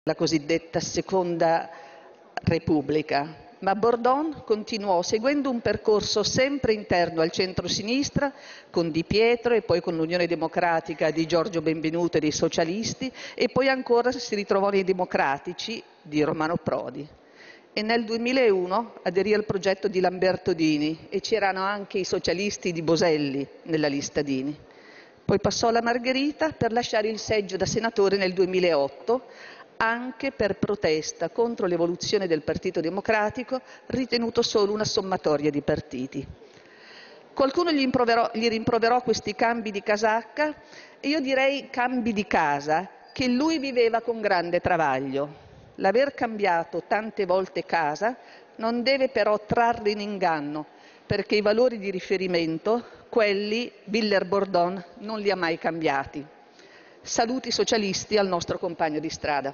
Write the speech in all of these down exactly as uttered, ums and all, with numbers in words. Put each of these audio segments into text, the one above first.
la cosiddetta Seconda Repubblica, ma Bordon continuò seguendo un percorso sempre interno al centro-sinistra, con Di Pietro e poi con l'Unione Democratica di Giorgio Benvenuto e dei socialisti, e poi ancora si ritrovò nei democratici di Romano Prodi. E nel duemilauno aderì al progetto di Lamberto Dini e c'erano anche i socialisti di Boselli nella lista Dini. Poi passò alla Margherita per lasciare il seggio da senatore nel duemilaotto, anche per protesta contro l'evoluzione del Partito Democratico, ritenuto solo una sommatoria di partiti. Qualcuno gli, gli rimproverò questi cambi di casacca, e io direi cambi di casa che lui viveva con grande travaglio. L'aver cambiato tante volte casa non deve però trarre in inganno, perché i valori di riferimento, quelli Villers Bordon, non li ha mai cambiati. Saluti socialisti al nostro compagno di strada.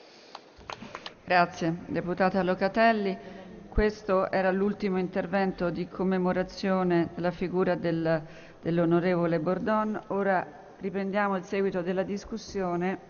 Grazie, deputata Locatelli. Questo era l'ultimo intervento di commemorazione della figura del, dell'onorevole Bordon. Ora riprendiamo il seguito della discussione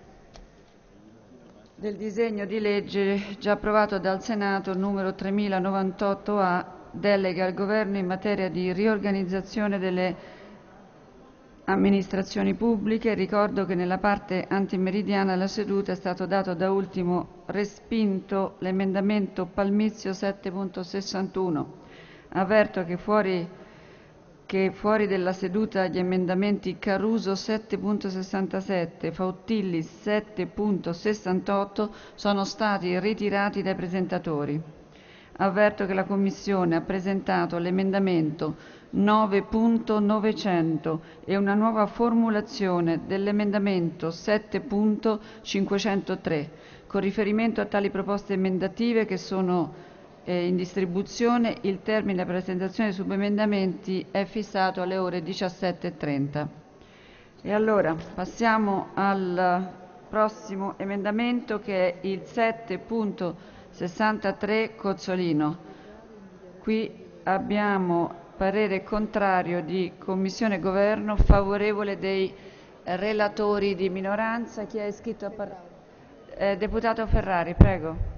del disegno di legge già approvato dal Senato numero tremilanovantotto A, delega al Governo in materia di riorganizzazione delle amministrazioni pubbliche. Ricordo che nella parte antimeridiana della seduta è stato dato da ultimo respinto l'emendamento Palmizio sette punto sessantuno. Avverto che fuori, che fuori della seduta gli emendamenti Caruso sette punto sessantasette, Fauttilli sette punto sessantotto sono stati ritirati dai presentatori. Avverto che la Commissione ha presentato l'emendamento nove punto novecento e una nuova formulazione dell'emendamento sette punto cinquecentotre. Con riferimento a tali proposte emendative, che sono eh, in distribuzione, il termine per la presentazione dei subemendamenti è fissato alle ore diciassette e trenta. E allora passiamo al prossimo emendamento, che è il sette punto sessantatré Cozzolino. Qui abbiamo parere contrario di Commissione e Governo, favorevole dei relatori di minoranza. Chi è iscritto a parlare? Eh, deputato Ferrari, prego.